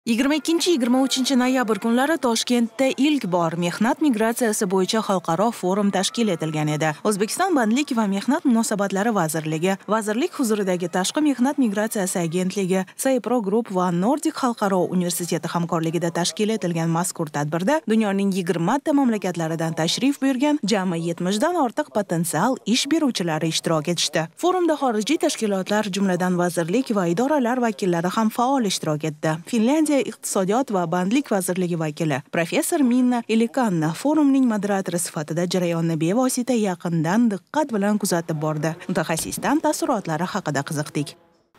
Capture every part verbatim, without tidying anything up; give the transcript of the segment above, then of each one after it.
yigirma ikkinchi yigirma uchinchi noyabr kunlari Toshkentda ilk bor mehnat migratsiyasi bo'yicha xalqaro forum tashkil etilgan edi. O'zbekiston Bandlik va mehnat munosabatlari vazirligi, vazirlik huzuridagi Tashqi mehnat migratsiyasi agentligi, Saypro Group va Nordic xalqaro universiteti hamkorligida tashkil etilgan mazkur tadbirda dunyoning yigirma ta mamlakatlaridan tashrif buyurgan jami yetmish dan ortiq potensial ish beruvchilari ishtirok etishdi. Forumda xorijiy tashkilotlar, jumladan vazirlik va idoralar vakillari ham faol ishtirok etdi. Finlyandiya Iqtisodiyot va bandlik vazirligi vakili professor Minna Ilikanna forumning moderatori sifatida jarayonni bevosita yaqindan diqqat bilan kuzatib bordi. Mutaxassisdan taassurotlari haqida qiziqdik.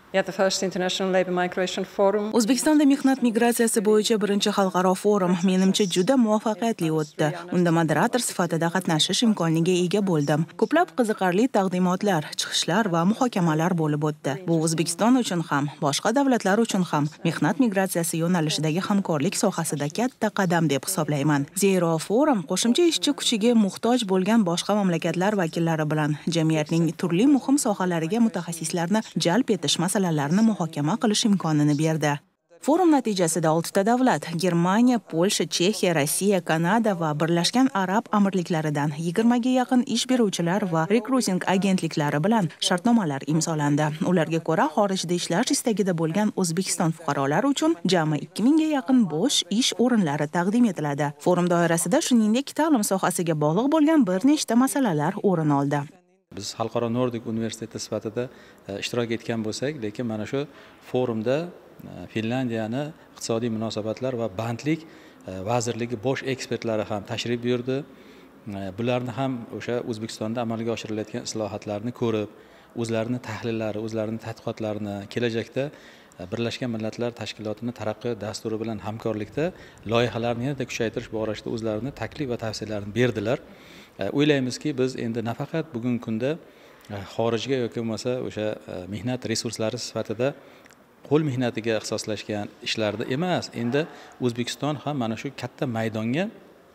O'zbekistonda mehnat migratsiyasi bo'yicha birinchi xalqaro forum menimcha juda muvaffaqiyatli o'tdi. Unda moderator sifatida qatnashish imkoniga ega bo'ldim. Ko'plab qiziqarli taqdimotlar, chiqishlar va muhokamalar bo'lib o'tdi. Bu O'zbekiston uchun ham, boshqa davlatlar uchun ham mehnat migratsiyasi yo'nalishidagi hamkorlik sohasida katta qadam deb hisoblayman. Zero forum qo'shimcha ishchi kuchiga muhtoj bo'lgan boshqa mamlakatlar vakillari bilan jamiyatning turli muhim sohalariga mutaxassislarni jalb etish masalalarni muhokama qilish imkonini berdi. Forum natijasida oltita davlat — Germaniya, Polsha, Chexiya, Rossiya, Kanada va Birlashgan Arab Amirliklaridan yigirmaga yaqin ish beruvchilar va rekruting agentliklari bilan shartnomalar imzolandi. Ularga ko'ra, xorijda ishlash istagida bo'lgan O'zbekiston fuqarolari uchun jami ikki mingga yaqin bo'sh ish o'rinlari taqdim etiladi. Forum doirasida shuningdek ta'lim sohasiga bog'liq bo'lgan bir nechta masalalar o'rin oldi. Biz xalqaro Nordic universiteti sifatida ishtirok etgan bo'lsak, lekin mana shu forumda Finlandiyani iqtisodiy munosabatlar va bandlik vazirligi bosh ekspertlari ham tashrif buyurdi. Bularni ham o'sha O'zbekistonda amalga oshirilayotgan islohotlarni ko'rib, o'zlarining tahlillari, o'zlarining tadqiqotlarini, kelajakda Birlashgan Millatlar Tashkilotining taraqqiyot dasturi bilan hamkorlikda loyihalarni yanada kuchaytirish borasida o'zlarining taklif va tavsiyalarini berdilar. O'ylaymizki, biz endi nafaqat bugungi kunda xorijga yoki bo'lmasa o'sha mehnat resurslari sifatida qo'l mehnatiga ixtisoslashgan ishlarda emas, endi O'zbekiston ham mana shu katta maydonga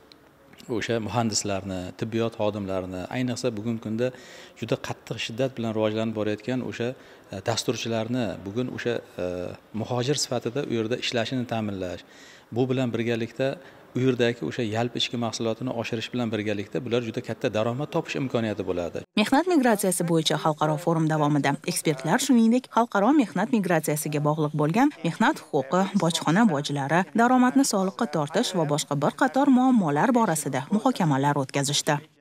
o'sha muhandislarni, tibbiyot xodimlarini, ayniqsa bugungi kunda juda qattiq shiddat bilan rivojlanib borayotgan o'sha dasturchilarni bugun o'sha muhojir sifatida u yerda ishlashini ta'minlash, bu bilan birgalikda u yerdagi o'sha yalpi ichki mahsulotini oshirish bilan birgalikda bular juda katta daromad topish imkoniyati bo'ladi. Mehnat migratsiyasi bo'yicha xalqaro forum davomida ekspertlar shuningdek xalqaro mehnat migratsiyasiga bog'liq bo'lgan mehnat huquqi, bojxona bojlari, daromadni soliqqa tortish va boshqa bir qator muammolar borasida muhokamalar o'tkazishdi.